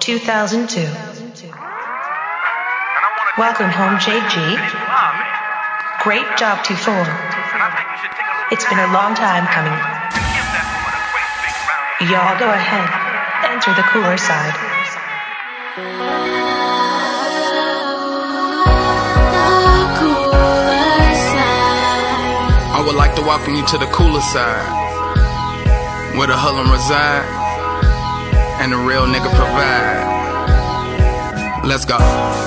2002. Welcome home, JG. Great job, 2-4. It's been a long time coming. Y'all go ahead. Enter the cooler side. I would like to welcome you to the cooler side, where the hoodlum reside and the real nigga provide. Let's go.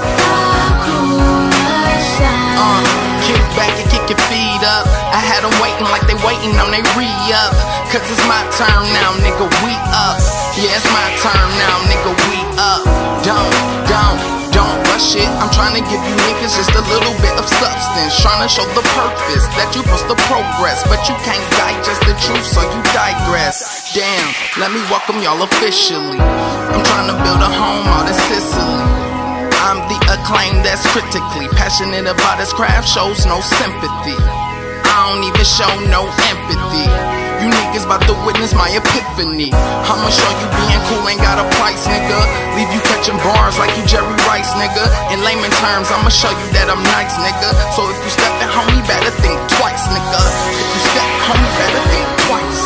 Kick back and kick your feet up. I had them waiting like they waiting on they re-up. Cause it's my turn now, nigga, we up. Yeah, it's my turn now, nigga, we up. Don't rush it. I'm trying to give you niggas just a little bit of substance, trying to show the purpose that you supposed to progress, but you can't digest the truth, so you digress. Damn, let me welcome y'all officially. I'm trying to build a home out in Sicily. I'm the acclaim that's critically passionate about his craft, shows no sympathy. I don't even show no empathy. You niggas about to witness my epiphany. I'ma show you being cool ain't got a price, nigga. Leave you catching bars like you Jerry Rice, nigga. In layman terms, I'ma show you that I'm nice, nigga. So if you step in, homie, better think twice, nigga. If you step, homie, better think twice.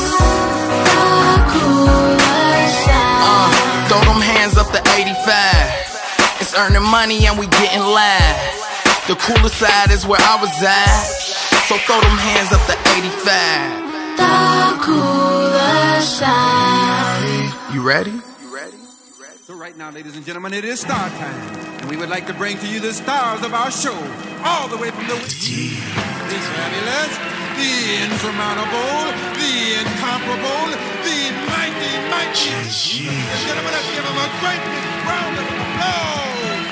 Throw them hands up to 85. It's earning money and we getting live. The cooler side is where I reside, so throw them hands up to 85. The cooler side. You ready? So right now, ladies and gentlemen, it is star time, and we would like to bring to you the stars of our show, all the way from the this fabulous, the insurmountable, the incomparable, the mighty. Ladies and gentlemen, let's give them a great big round of applause.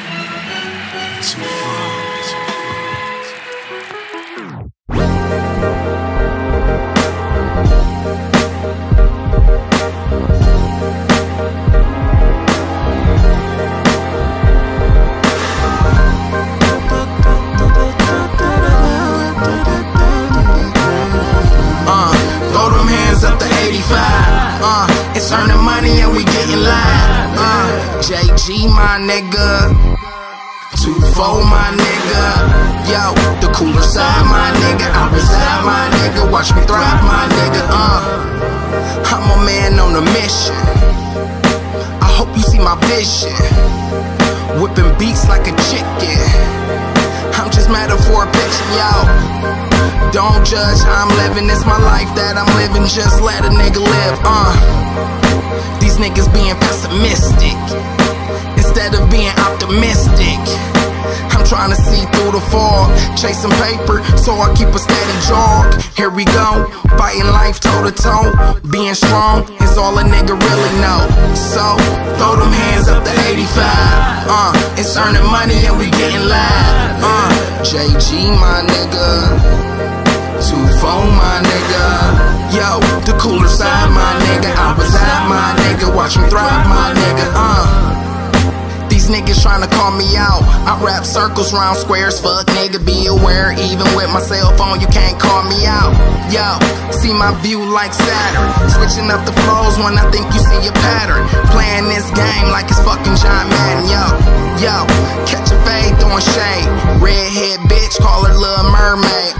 Throw them hands up to 85. It's earning money and we getting live. JG, my nigga. 2-4, my nigga. Yo, the cooler side, my nigga. I reside, my nigga. Watch me thrive, my nigga. I'm a man on a mission. I hope you see my vision. Whipping beats like a chicken. I'm just mad for a picture, yo. Don't judge how I'm living, it's my life that I'm living, just let a nigga live, These niggas being pessimistic instead of being optimistic. I'm trying to see through the fog, chasing paper, so I keep a steady jog. Here we go, fighting life toe to toe. Being strong is all a nigga really know. So, throw them hands up to 85. It's earning money and we getting live. JG, my nigga. 2-4, my nigga. Yo, the cooler side, my nigga. I reside, my nigga. Watch me thrive, my nigga. These niggas tryna call me out. I rap circles round squares. Fuck nigga, be aware. Even with my cell phone, you can't call me out. Yo, see my view like Saturn. Switching up the flows when I think you see a pattern. Playing this game like it's fucking John Madden. Yo, catch a fade, throwing shade. Redhead bitch, call her Little Mermaid.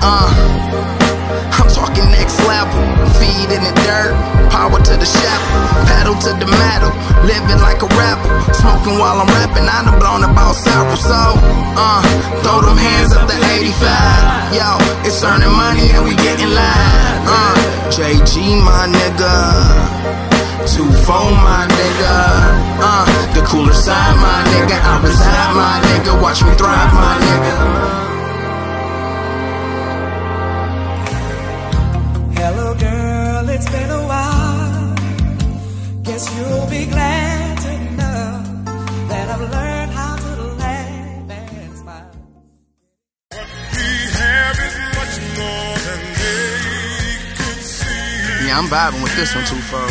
I'm talking next level. Feet in the dirt, power to the shepherd, pedal to the metal, living like a rebel, smoking while I'm rapping. I done blown about several, so throw them hands up to 85. Yo, it's earning money and we getting live. JG, my nigga. 2-4, my nigga. The cooler side, my nigga. I reside, my nigga. Watch me thrive, my nigga. Hello girl, it's been a while. Guess you'll be glad to know that I've learned how to laugh and smile. What we have is much more than they could see. Yeah, I'm vibing with this one, 2-4.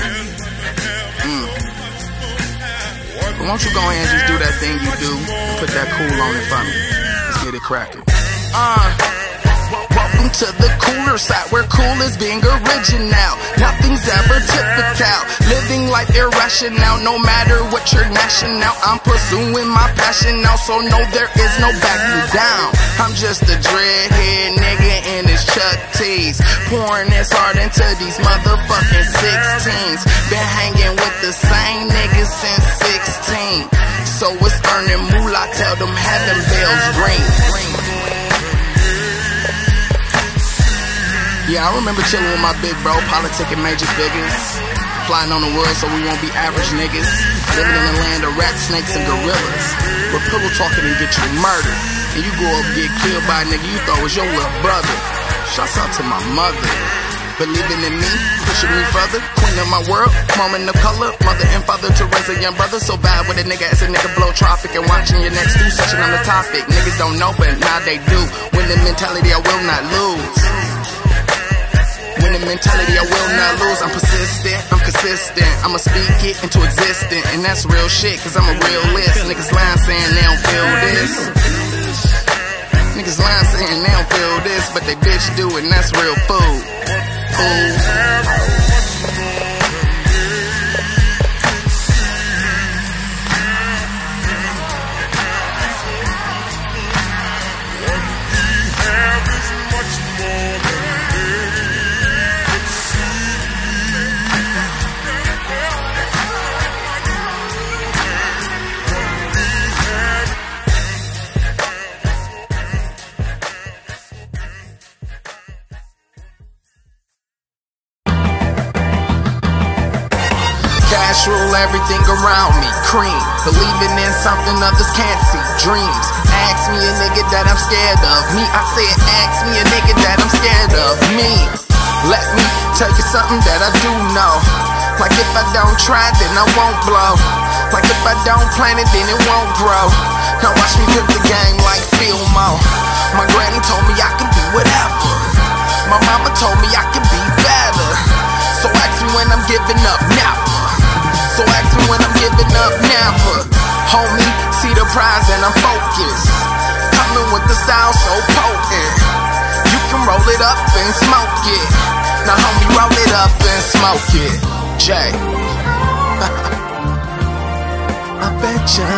But won't you go ahead and just do that thing you do and put that cool on it for me? Let's get it cracking. Welcome to the cooler side, where cool is being original. Nothing's ever typical, living life irrational. No matter what your national, I'm pursuing my passion now, so no, there is no backing down. I'm just a dreadhead nigga in his Chuck T's, pouring this hard into these motherfucking 16s. Been hanging with the same niggas since 16, so it's earning moolah, tell them heaven bells ring. Yeah, I remember chilling with my big bro, politicking major figures, flying on the world so we won't be average niggas, living in a land of rats, snakes, and gorillas, where pillow talking and get you murdered, and you go up and get killed by a nigga you thought was your little brother. Shouts out to my mother, believing in me, pushing me further, queen of my world, moment of color, mother and father to raise a young brother. So bad with a nigga as a nigga blow traffic and watching your next do session on the topic. Niggas don't know, but now they do. Winning mentality, I will not lose. Winning mentality, I will not lose. I'm persistent, I'm consistent, I'ma speak it into existence, and that's real shit, cause I'm a realist. Niggas lying saying they don't feel this. Niggas lying saying they don't feel this, but they bitch do it, and that's real food. Cash rule everything around me, cream. Believing in something others can't see, dreams. Ask me a nigga that I'm scared of me. I said ask me a nigga that I'm scared of me. Let me tell you something that I do know. Like if I don't try, then I won't blow. Like if I don't plant it, then it won't grow. Now watch me flip the game like Filmo. My granny told me I could be whatever. My mama told me I could be better. So ask me when I'm giving up, never. So ask me when I'm giving up, never. Homie, see the prize and I'm focused. Coming with the style so potent. You can roll it up and smoke it. Now homie, roll it up and smoke it. Jay. I betcha.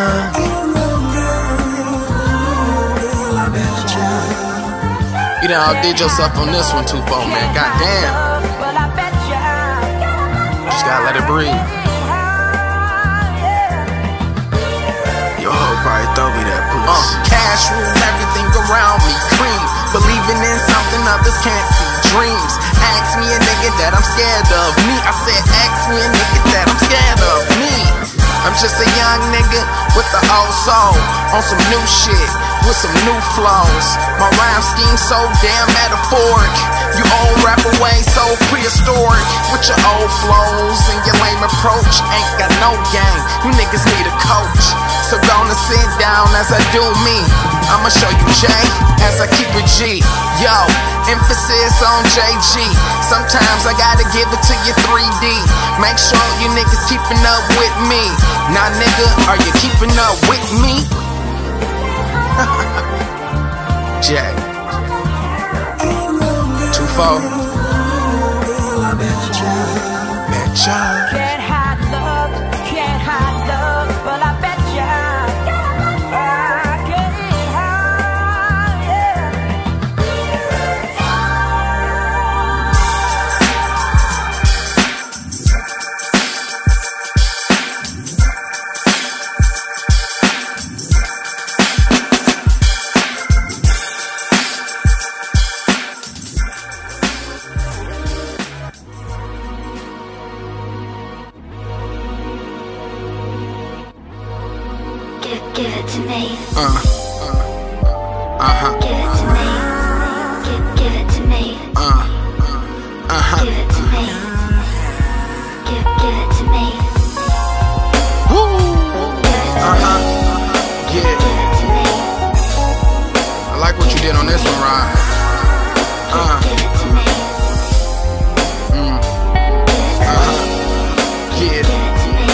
You done outdid yourself on this one, 2-4, man. Goddamn. Just gotta let it breathe. Yo, probably throw me that pussy. Cash rule everything around me, cream. Believing in something others can't see, dreams. Ask me a nigga that I'm scared of me. I said ask me a nigga that I'm scared of me. I'm just a young nigga with the old soul, on some new shit, with some new flows. My rhyme scheme so damn metaphoric. You old rapper way so prehistoric, with your old flows and your lame approach. Ain't got no game, you niggas need a coach. So gonna sit down as I do me. I'ma show you Jay as I keep it G. Yo, emphasis on JG. Sometimes I gotta give it to you 3D. Make sure you niggas keeping up with me. Now nigga, are you keeping up with me? Jay 2-4. Betcha. Can't hide love, but I bet you I can't hide, yeah. Give it to me. Give it to me. Give it to me. Give it to me. Give it to me. Woo. Give it to me. I like what you did on this one, Ryan. Give it to me. Yeah. Give it to me.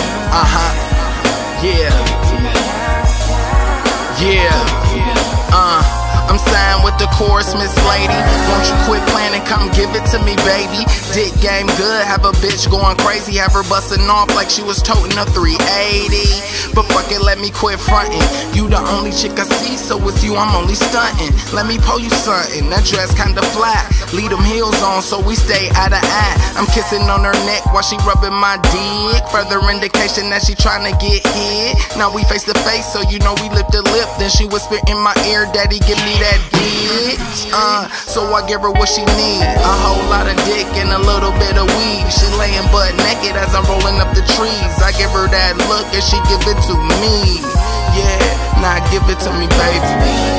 Yeah. Yeah. I'm signed with the course, Miss Lady. Won't you quit playing and come give it to me, baby? Dick game good, have a bitch going crazy, have her busting off like she was toting a 380. But fuck it, let me quit frontin'. You the only chick I see, so with you I'm only stuntin'. Let me pull you something, that dress kinda flat. Leave them heels on so we stay out of eye. I'm kissing on her neck while she rubbing my dick. Further indication that she tryna get hit. Now we face to face, so you know we lip to lip. Then she whisper in my ear, daddy give me that bitch. So I give her what she need. A whole lot of dick and a little bit of weed. She laying butt naked as I'm rolling up the trees. I give her that look and she give it to me. Yeah, now give it to me, baby.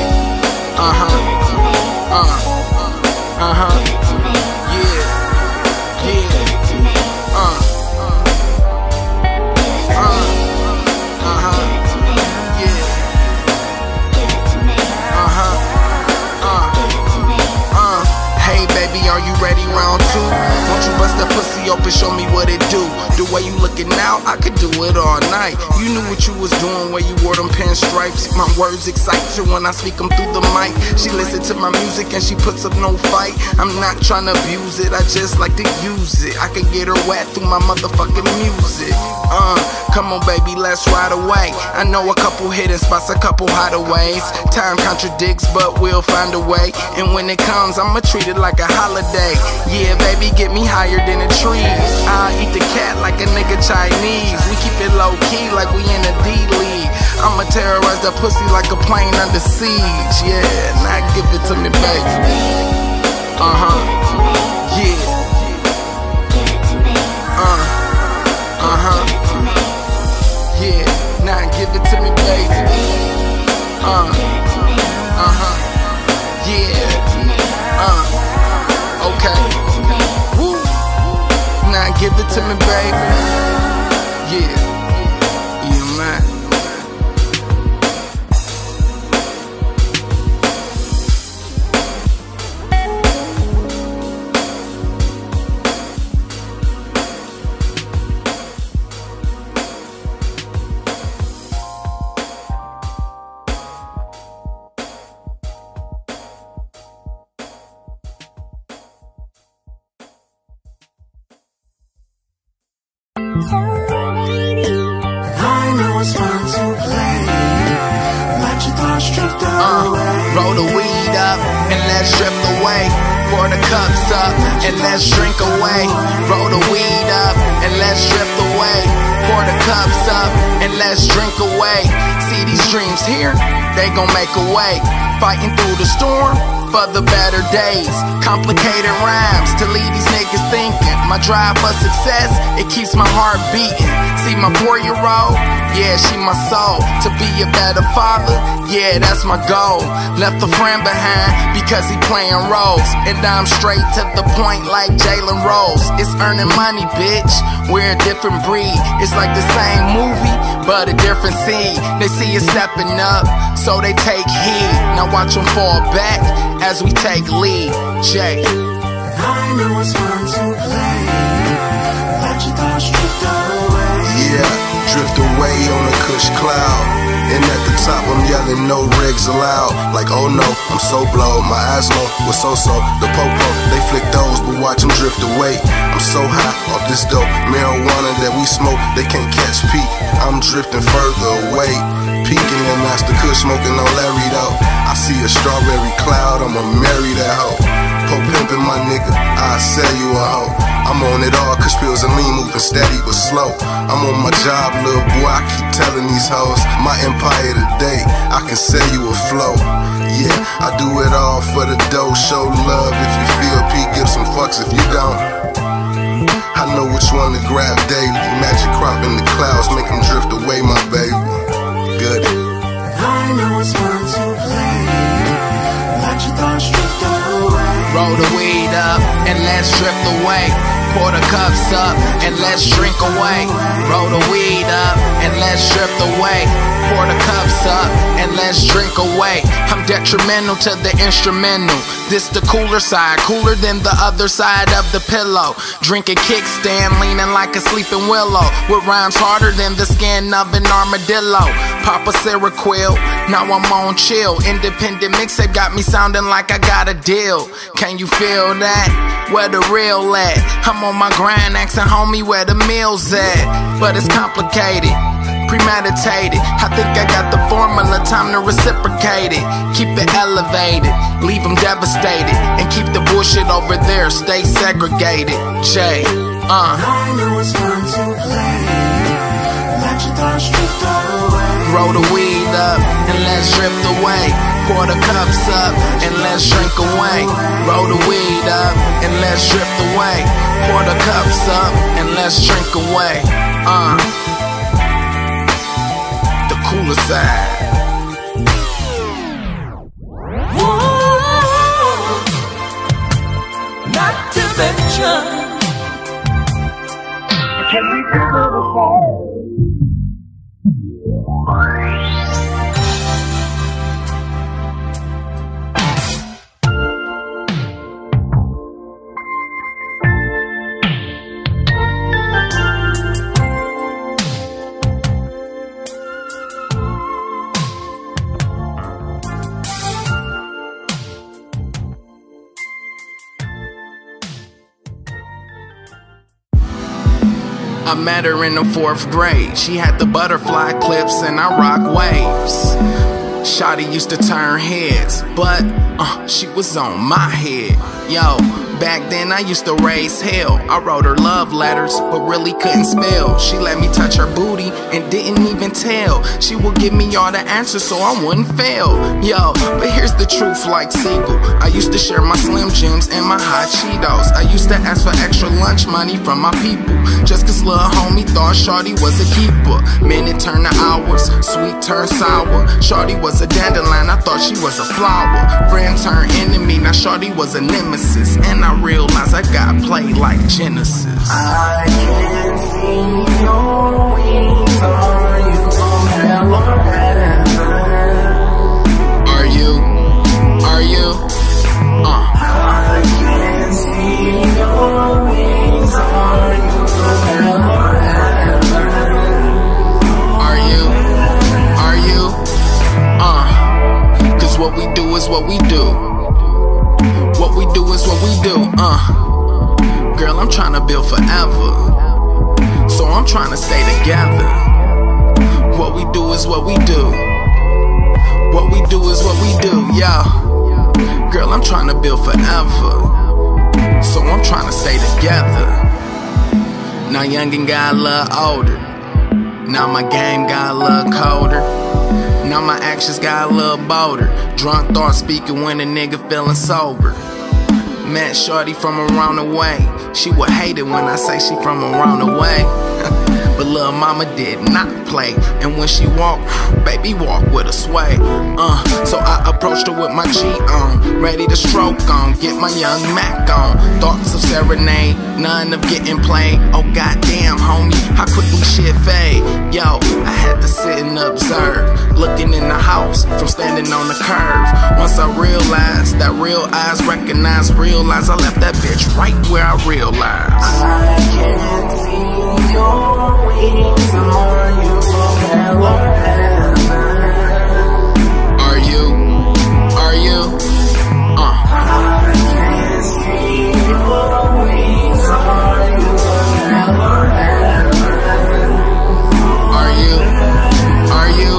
Hey baby, are you ready? Round two. Won't you bust that pussy open, show me what it do. The way you looking now, I could do it all night. You knew what you was doing when you wore them pinstripes. My words excite her when I speak them through the mic. She listen to my music and she puts up no fight. I'm not trying to abuse it, I just like to use it. I can get her wet through my motherfucking music. Come on baby, let's ride away. I know a couple hidden spots, a couple hideaways. Time contradicts, but we'll find a way. And when it comes, I'ma treat it like a holiday. Yeah baby, get me higher than the trees. I'll eat the cat like a nigga Chinese. We keep it low key like we in a D-League. I'ma terrorize that pussy like a plane under siege. Yeah, now give it to me baby. Yeah. Yeah, now give it to me, baby. Yeah. Okay. Woo. Now give it to me, baby. Yeah. Yeah, man. I know it's fun to play. Let your thoughts drift away. Roll the weed up and let's drift away. Pour the cups up and let's drink away. Roll the weed up and let's drift away. Pour the cups up and let's drink away. See these dreams here, they gon' make a way. Fighting through the storm for the better days. Complicated rhymes to leave these niggas thinking. My drive for success, it keeps my heart beating. See my 4-year-old, yeah, she my soul. To be a better father, yeah, that's my goal. Left a friend behind because he playing roles. And I'm straight to the point like Jalen Rose. It's earning money, bitch, we're a different breed. It's like the same movie, but a different scene. They see us stepping up, so they take heed. Now watch them fall back as we take lead. Jay. I know it's fun to play. Let your thoughts drift away. Yeah, drift away on a cush cloud. And at the top I'm yelling no regs allowed. Like oh no, I'm so blown. My eyes low with so-so. The po-po, they flick those, but watch them drift away. I'm so high off this dope marijuana that we smoke, they can't catch peak. I'm drifting further away. Peeking and Master Kush smoking on Larry though. I see a strawberry cloud, I'ma marry that hoe. Po-pimpin' my nigga, I sell you a hoe. I'm on it all, cause pills and lean moving steady but slow. I'm on my job, little boy, I keep telling these hoes. My empire today, I can sell you a flow. Yeah, I do it all for the dough. Show love if you feel P, give some fucks if you don't. I know which one to grab daily. Magic crop in the clouds, make them drift away, my baby. Good. I know it's fun to play. Let your thoughts drift away. Roll the weed up and let's drift away. Pour the cups up and let's drink away. Roll the weed up and let's drift away. Pour the cups up and let's drink away. I'm detrimental to the instrumental. This the cooler side, cooler than the other side of the pillow. Drinking kickstand, leaning like a sleeping willow. With rhymes harder than the skin of an armadillo. Papa Seroquel, now I'm on chill. Independent mixtape got me sounding like I got a deal. Can you feel that? Where the real at? I'm on my grind, asking homie where the meal's at. But it's complicated, premeditated. I think I got the formula, time to reciprocate it. Keep it elevated, leave them devastated. And keep the bullshit over there, stay segregated. Jay, I know it's fun to play. Let your thoughts drift away. Roll the weed up and let's drift away. Pour the cups up and let's drink away. Roll the weed up and let's drift away. Pour the cups up and let's drink away. The cooler side. Not to mention. Can we do the phone? I met her in the 4th grade. She had the butterfly clips and I rock waves. Shawty used to turn heads, but she was on my head. Yo, back then I used to raise hell. I wrote her love letters, but really couldn't spell. She let me touch her booty and didn't even tell. She would give me all the answers so I wouldn't fail. Yo, but here's the truth like Siegel. I used to share my Slim Jims and my hot Cheetos. I used to ask for extra lunch money from my people, just cause lil' homie thought Shawty was a keeper. Minute turned to hours, sweet turned sour. Shawty was a dandelion, I thought she was a flower. Friend turned enemy, now Shawty was a nemesis. And I realized I got played like Genesis. I can see your wings. Are you from hell or heaven? Are you? Are you? I can see your wings. Are you from hell or heaven? Are you? Are you? Cause what we do is what we do. What we do is what we do, Girl, I'm tryna build forever, so I'm tryna stay together. What we do is what we do. What we do is what we do, yeah. Girl, I'm tryna build forever, so I'm tryna stay together. Now youngin' got a little older. Now my game got a little colder. Now my actions got a little bolder. Drunk thought speaking when a nigga feeling sober. Met Shorty from around the way. She would hate it when I say she from around the way. But lil' mama did not play. And when she walked, baby walk with a sway. So I approached her with my G on, ready to stroke on, get my young Mac on. Thoughts of serenade, none of getting played. Oh goddamn homie, how quickly shit fade. Yo, I had to sit and observe, looking in the house from standing on the curve. Once I realized that real eyes recognize, realize I left that bitch right where I realized. I can see your wings. Are you from hell or heaven? Are you? Are you? I can see your wings. Are you from hell or heaven? Are you? Are you?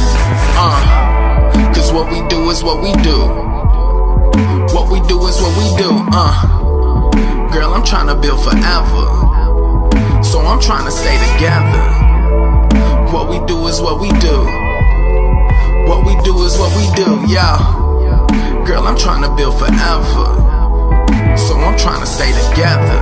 Cause what we do is what we do. What we do is what we do, Girl, I'm tryna build forever, so I'm tryna stay together. What we do is what we do. What we do is what we do, yeah. Girl, I'm tryna build forever, so I'm tryna stay together.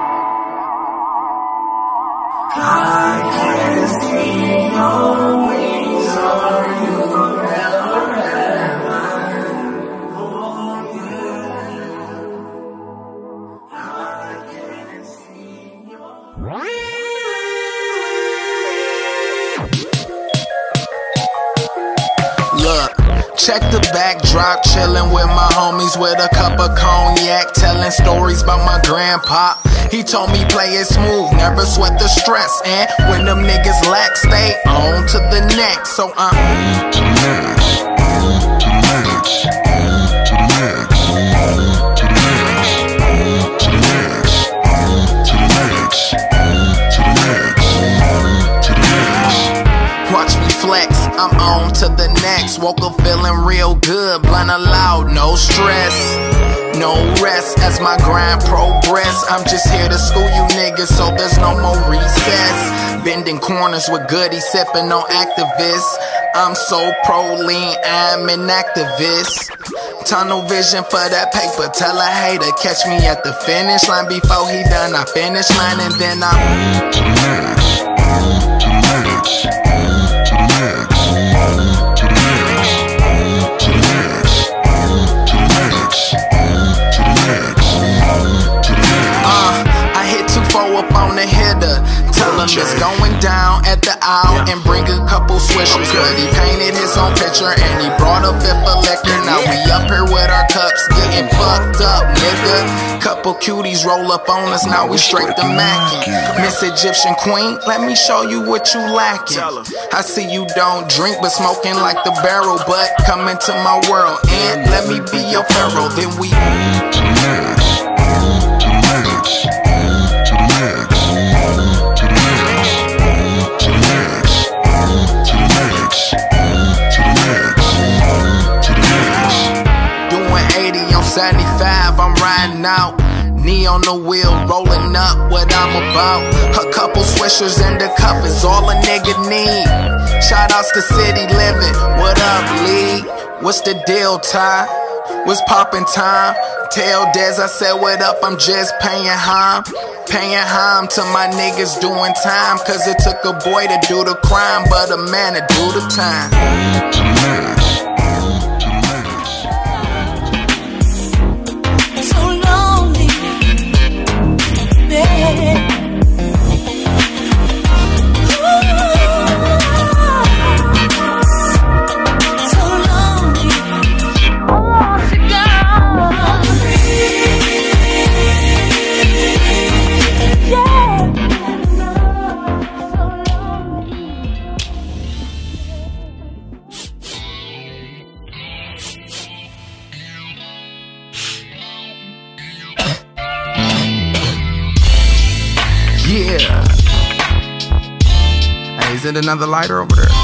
I can see your wings. Are you from hell or heaven? Oh yeah. I can see Look, check the backdrop, chillin' with my homies with a cup of cognac, telling stories about my grandpa. He told me play it smooth, never sweat the stress, and when them niggas lack, stay on to the next. So I'm to the next, to the next, to the next, to the next, to the next, to the next, to the next, to the next. Watch me flex, I'm on to the next. Woke up feeling real good, blunt loud, no stress, no rest as my grind progress. I'm just here to school you niggas, so there's no more recess. Bending corners with goodies, sipping on activists. I'm so pro-lean, I'm an activist. Tunnel vision for that paper, tell a hater, catch me at the finish line. Before he done, I finish line and then I'm to the next, to the next, to the next, to the next, to the next, to the next, to the next, to the next. I hit 2-4 up on the hitter. Tell him it's going down at the aisle and bring a couple swishers. But he painted his own picture and he brought a fifth of liquor. Now we up here with our cups getting fucked up, nigga. Couple cuties roll up on us, now we straight to macking. Miss Egyptian Queen, let me show you what you lacking. I see you don't drink but smoking like the barrel, but come into my world and let me be your pharaoh. Then we to the next, to the next, to the next, to the next, to the next, to the next, to the next, to the next. Doing 80 on 75, I'm riding out. Knee on the wheel, rolling up what I'm about. A couple swishers in the cup is all a nigga need. Shout outs to City Living, what up Lee? What's the deal, Ty? What's poppin' time? Tell Dez I said what up, I'm just paying harm. Paying harm to my niggas doing time. Cause it took a boy to do the crime, but a man to do the time. To the next, to the next. So lonely, babe. Yeah. Hey, is it another lighter over there?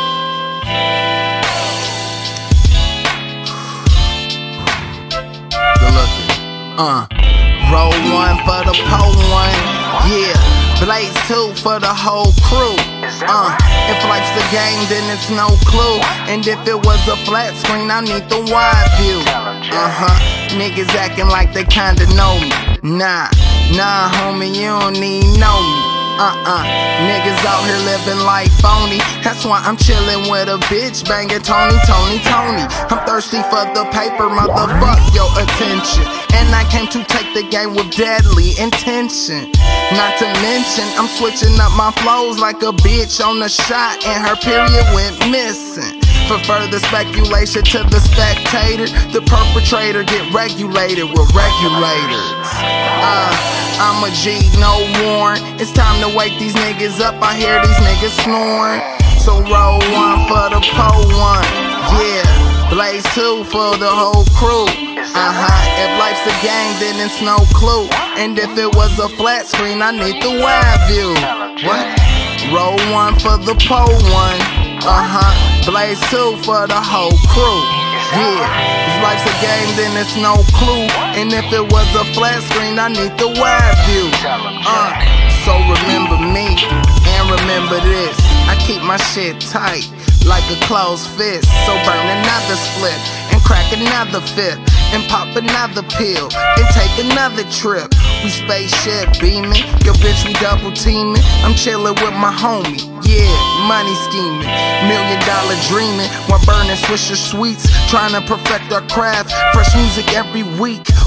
Good looking. Roll one for the pole one. Yeah. Blaze 2 for the whole crew. If life's a game, then it's no clue. And if it was a flat screen, I need the wide view. Niggas acting like they kinda know me. Nah, homie, you don't need know me. Niggas out here living like phony. That's why I'm chillin' with a bitch banging Tony. I'm thirsty for the paper, motherfuck your attention. And I came to take the game with deadly intention. Not to mention, I'm switching up my flows like a bitch on the shot and her period went missing. For further speculation to the spectator, the perpetrator get regulated with regulators. I'm a G, no warrant. It's time to wake these niggas up, I hear these niggas snoring. So roll one for the pole one, yeah. Blaze 2 for the whole crew. If life's a game, then it's no clue. And if it was a flat screen, I need the wide view. What? Roll one for the pole one. Blaze 2 for the whole crew. Yeah, if life's a game, then it's no clue. And if it was a flat screen, I need the wide view. So remember me, and remember this. I keep my shit tight, like a closed fist. So burn another split, and crack another fifth, and pop another pill, and take another trip. We spaceship beaming, yo bitch we double teaming. I'm chillin' with my homie, yeah, money scheming, $1 million dreaming, while burning Swisher sweets, trying to perfect our craft. Fresh music every week,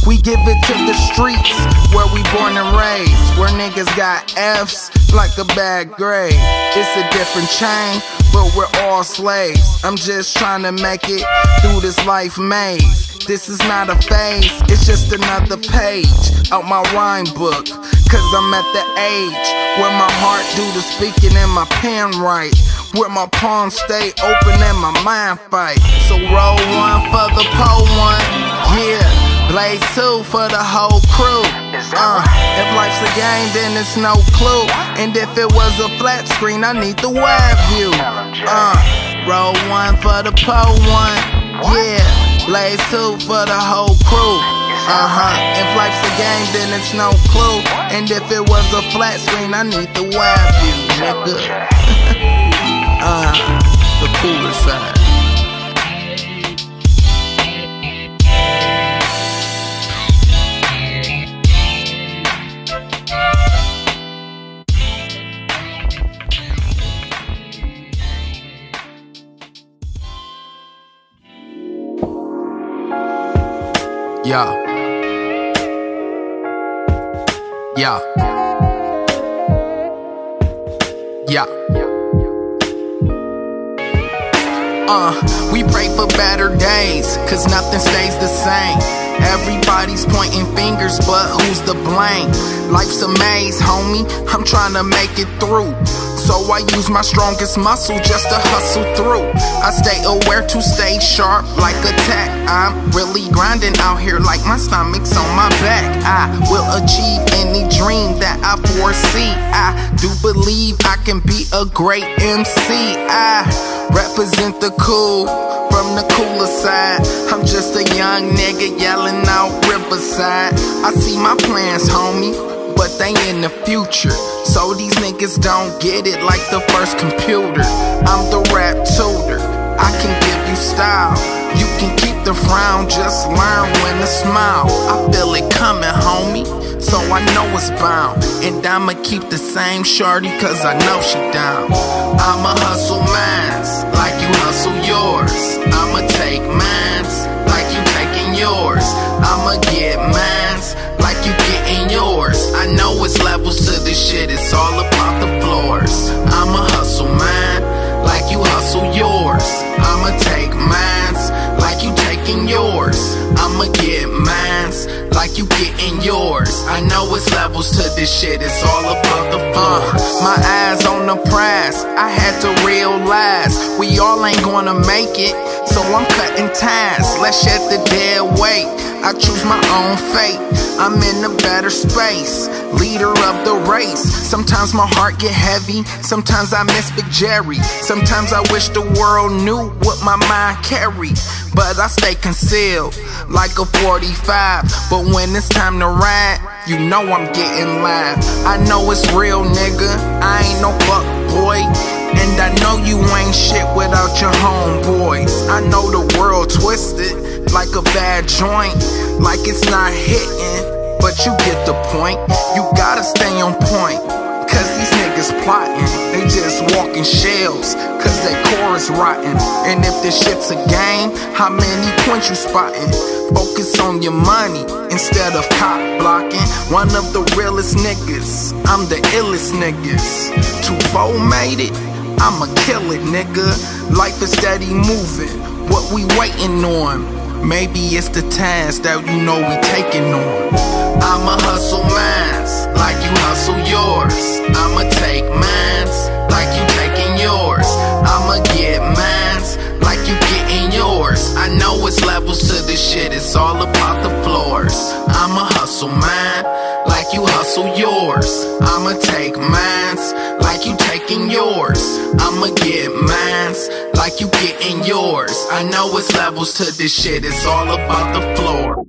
We give it to the streets, where we born and raised, where niggas got F's like a bad grade. It's a different chain, but we're all slaves. I'm just trying to make it through this life maze. This is not a phase, it's just another page out my rhyme book. Cause I'm at the age where my heart do the speaking and my pen write, where my palms stay open and my mind fight. So roll one for the pole one, yeah. Blaze 2 for the whole crew. If life's a game, then it's no clue. And if it was a flat screen, I need the wide view. Roll one for the pole one, yeah. Blaze 2 for the whole crew. If life's a game, then it's no clue. And if it was a flat screen, I need the wide view, nigga. The cooler side. Yeah. Yeah. Yeah. We pray for better days, cause nothing stays the same. Everybody's pointing fingers, but who's to blame? Life's a maze, homie, I'm trying to make it through. So I use my strongest muscle just to hustle through. I stay aware to stay sharp like a tack. I'm really grinding out here like my stomach's on my back. I will achieve any dream that I foresee. I do believe I can be a great MC. I represent the cool from the cooler side. I'm just a young nigga yelling out Riverside. I see my plans, homie, but they in the future. So these niggas don't get it like the first computer. I'm the rap tutor, I can give you style. You can keep the frown, just learn when to smile. I feel it coming, homie, so I know it's bound. And I'ma keep the same shorty cause I know she down. I'ma hustle mines like you hustle yours. I'ma take mines like you taking yours. I'ma get mines like you getting yours. I know it's levels to this shit, it's all about the floors. I'ma hustle mine like you hustle yours. I'ma take mines like you taking yours. I'ma get mines like you getting yours. I know it's levels to this shit, it's all about the floors. My eyes on the prize, I had to realize we all ain't gonna make it, so I'm cutting ties. Let's shed the dead weight, I choose my own fate. I'm in a better space, leader of the race. Sometimes my heart get heavy, sometimes I miss Big Jerry. Sometimes I wish the world knew what my mind carried, but I stay concealed like a 45. But when it's time to ride, you know I'm getting live. I know it's real, nigga, I ain't no fuck boy. And I know you ain't shit without your homeboys. I know the world twisted like a bad joint, like it's not hitting, but you get the point. You gotta stay on point, cause these niggas plotting, they just walking shells, cause they core is rotten. And if this shit's a game, how many points you spotting? Focus on your money instead of cop blocking. One of the realest niggas, I'm the illest niggas. 2-4 made it, I'ma kill it, nigga. Life is steady moving, what we waiting on? Maybe it's the task that you know we taking on. I'ma hustle mines like you hustle yours. I'ma take mines like you taking yours. I'ma get mines like you getting yours. I know it's levels to this shit, it's all about the floors. I'ma hustle mine like you hustle yours. I'ma take mines like you taking yours. I'ma get mines like you getting yours. I know it's levels to this shit, it's all about the floor.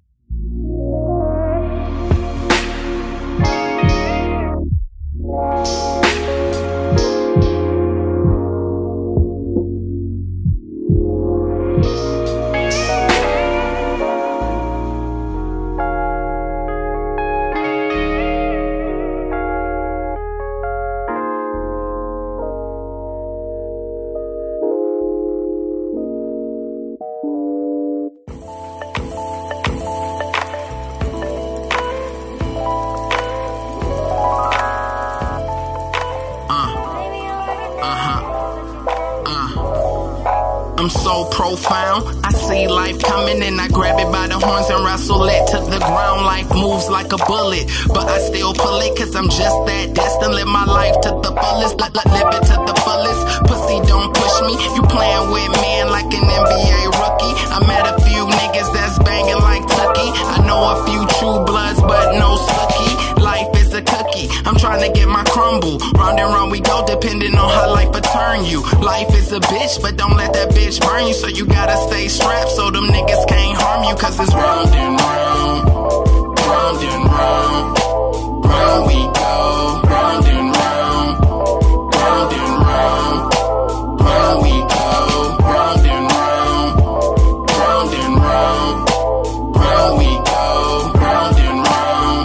I'm so profound. I see life coming and I grab it by the horns and wrestle it to the ground. Life moves like a bullet, but I still pull it, cause I'm just that destined. Live my life to the fullest, live it to the fullest. Pussy don't push me, you playing with men like an NBA rookie. I met a few niggas that's banging like Tucky. I know a few true bloods, but no sucky. Life is a cookie, I'm trying to get my crumble. Round and round we go, depending on how life will turn you. Life is a bitch, but don't let that bitch burn you. So you gotta stay strapped so them niggas can't harm you. Cause it's round and round, round and round, round we go. Round and round, round and round, round we go. Round and round, round and round, round we go. Round and round,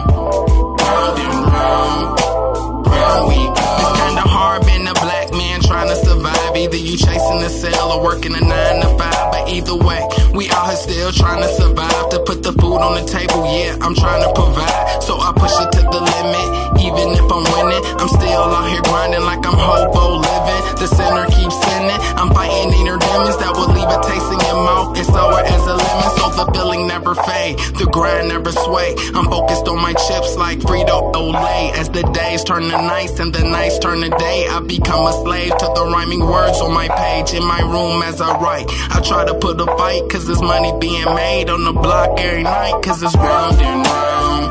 round and round, round we go. It's kinda hard being a black man trying to survive. Either you chasing the cell or working a 9 to 5. But either way, we out here still trying to survive. To put the food on the table, yeah, I'm trying to provide. So I push it to the limit. Even if I'm winning, I'm still out here grinding like I'm hobo living. The sinner keeps sinning. I'm fighting inner demons that will leave a taste in your mouth. It's sour as a lemon, so the feeling never fade. The grind never sway. I'm focused on my chips like Frito-Olay. As the days turn to nights and the nights turn to day, I become a slave to the rhyming words on my page. In my room as I write, I try to put a fight, cause there's money being made on the block every night. Cause it's round and round,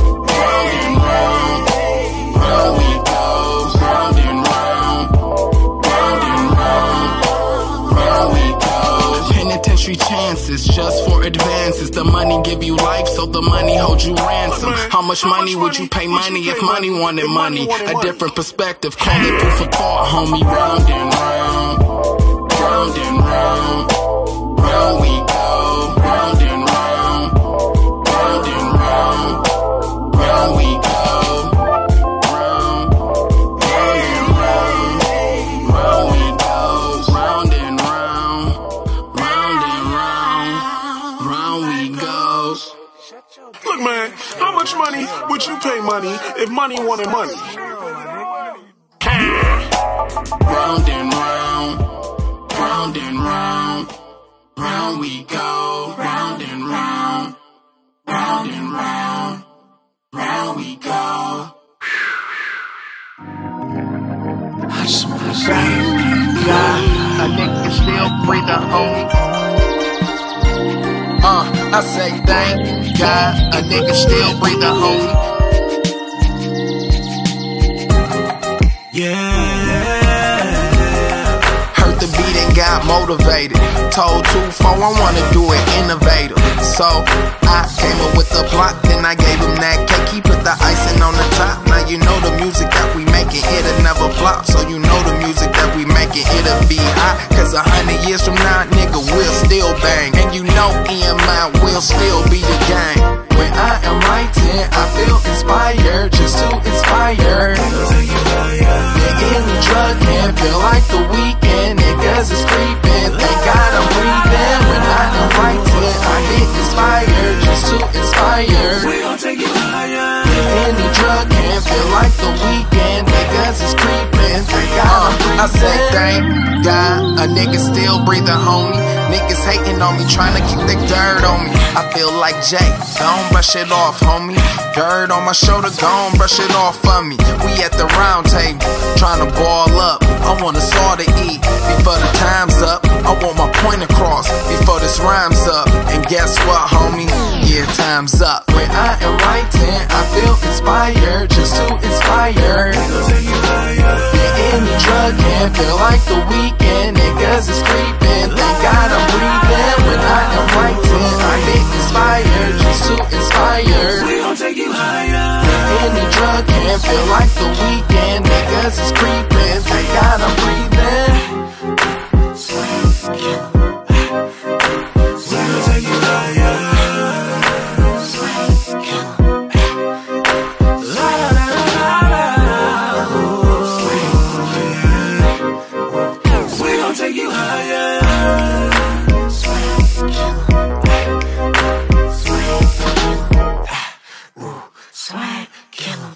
round and round, round we go. Round and round, round and round, round we go. Penitentiary chances just for advances. The money give you life, so the money holds you ransom. How much money would you pay money if money wanted money? A different perspective, call it proof of thought, homie. Round and round, round and round, round we go. Round and round, round and round, round we go. Round, round and round, round we go. Round and round, round and round, round we go. Look, man, how much money would you pay money if money wanted money? Round and round, round and round, round we go. Round and round, round and round, round we go. I just wanna thank God, A nigga still breathing, homie. I say thank God, a nigga still breathing, homie. Heard the beat and got motivated. Told 2-4 I wanna do it innovative. So I came up with a plot, then I gave him that cake. He put the icing on the top. Now you know the music that we making, it'll never flop. So you know the music that we making, it'll be hot. Cause 100 years from now, nigga, we'll still bang. And you know EMI will still be the gang. When I am writing, I feel inspired, just to inspire. Yeah, any drug can feel like the weekend. Niggas is creeping, thank God I'm breathing. When I am writing, I get inspired, just to inspire. we gon' take you higher. Yeah, any drug can feel like the weekend. Niggas is creeping, thank God I'm breathing. I say thank God, a nigga still breathing, homie. Niggas hating on me, trying to keep the dirt on me. I feel like Jay, don't brush it off, homie. Dirt on my shoulder, gon' brush it off for me. We at the round table, trying to ball up. I want us all to eat before the time's up. I want my point across before this rhyme's up. And guess what, homie? Yeah, time's up. When I am writing, I feel inspired, just to inspire. Yeah, any drug can feel like the weekend. Niggas is creeping, thank God I'm breathing. When I am writing, I get inspired, just to inspire. We gon' take you higher. Yeah, any drug can feel like the weekend. Niggas is creeping, thank God I'm breathing. We gon' take you higher. La la la la la. We gon' take you higher. Swag killer.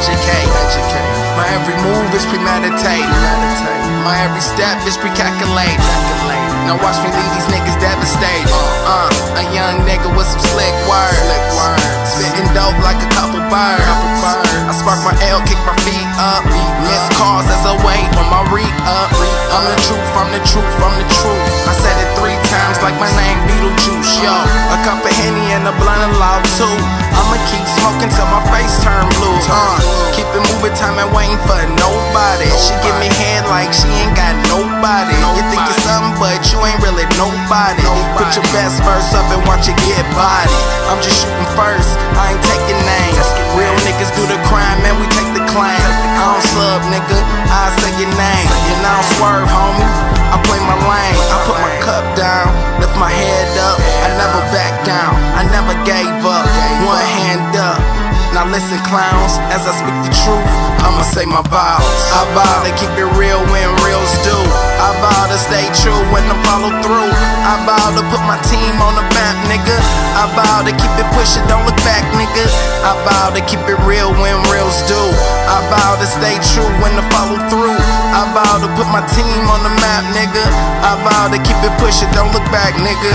educate. My every move is premeditated. My every step is pre-calculated. Now watch me leave these niggas devastated. A young nigga with some slick words. Spitting dope like a couple birds. I spark my L, kick my feet up. Miss calls as I wait on my re-up. I'm the truth, I'm the truth, I'm the truth. I said it 3 times like my name Beetlejuice. Yo, a cup of Henny and a blunt of loud too. I'ma keep smoking till my face turn blue. Keep it moving, time and waiting for nobody. She give me head like she ain't got nobody. You think you're something, but you ain't really nobody. Put your best verse up and watch it get body. I'm just shooting first, I ain't taking names. Real niggas do the crime, man, we take the claim. I don't sub, nigga, I say your name. You know, swerve, homie, I play my lane. I put my cup down, lift my head up. I never back down, I never gave up. One hand up. Now listen, clowns, as I speak the truth, I'ma say my vows. I vow to keep it real when reals do. I vow to stay true when I follow through. I vow to put my team on the map, nigga. I vow to keep it pushing, don't look back, nigga. I vow to keep it real when reals do. I vow to stay true when I follow through. I vow to put my team on the map, nigga. I vow to keep it pushing, don't look back, nigga.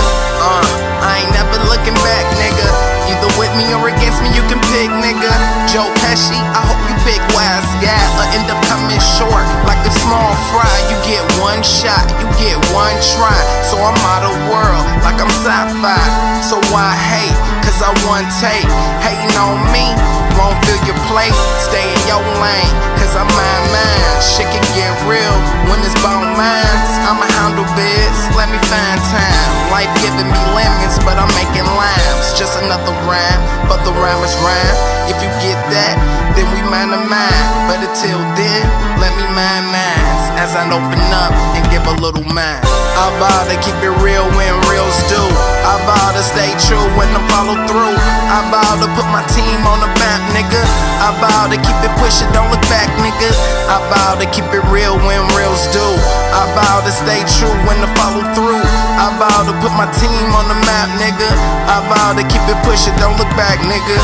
I ain't never looking back, nigga. Either with me or against me, you can pick, nigga. Joe Pesci, I hope you pick wise guy, or end up coming short like a small fry. You get one shot, you get one try. So I'm out of world like I'm sci-fi. So why hate? Cause I one take. Hating on me won't fill your plate. Stay in your lane, cause I'm mine. Shit can get real when it's about mines. I'ma handle biz, let me find time. Life giving me lemons, but I'm making limes. Just another rhyme, but the rhyme is rhyme. If you get that, then we mind to mind. But until then, let me mind mines as I open up and give a little mind. I vow to keep it real when reals do. I vow to stay true when I follow through. I vow to put my team on the map, nigga. I vow to keep it pushing, don't look back, nigga. I vow to keep it real when reals do. I vow to stay true when I follow through. I vow to put my team on the map, nigga. I vow to keep it pushing, don't look back, nigga.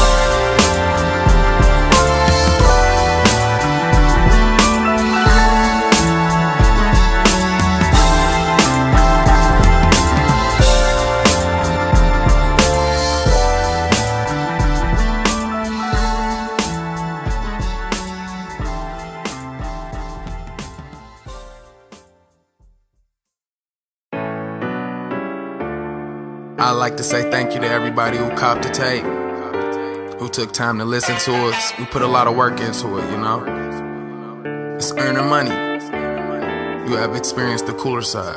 I'd like to say thank you to everybody who copped the tape, who took time to listen to us. We put a lot of work into it, you know? It's earning money. You have experienced the cooler side.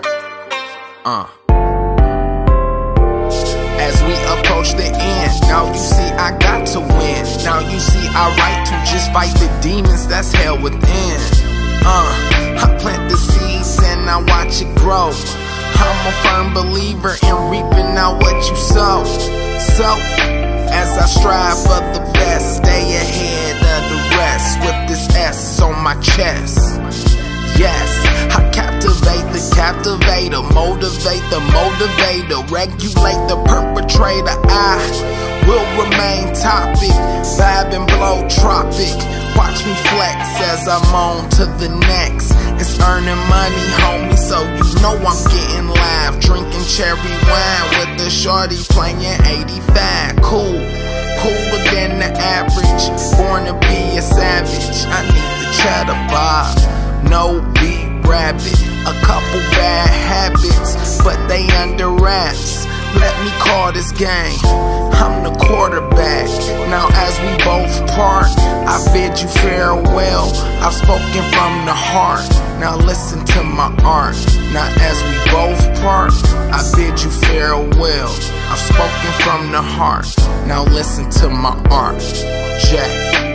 As we approach the end, now you see I got to win. Now you see I right to just fight the demons that's hell within. I plant the seeds and I watch it grow. I'm a firm believer in reaping out what you sow. So, as I strive for the best, stay ahead of the rest with this S on my chest. Yes, I captivate the captivator, motivate the motivator, regulate the perpetrator. I will remain topic, vibe and blow tropic. Watch me flex as I'm on to the next. It's earning money, homie, so you know I'm getting live. Drinking cherry wine with the shorty playing 85. Cool, cooler than the average. Born to be a savage. I need the cheddar bob, no beat rabbit. A couple bad habits, but they under wraps. Let me call this game, I'm the quarterback. Now as we both part, I bid you farewell. I've spoken from the heart, now listen to my art. Now as we both part, I bid you farewell. I've spoken from the heart, now listen to my art. Jack.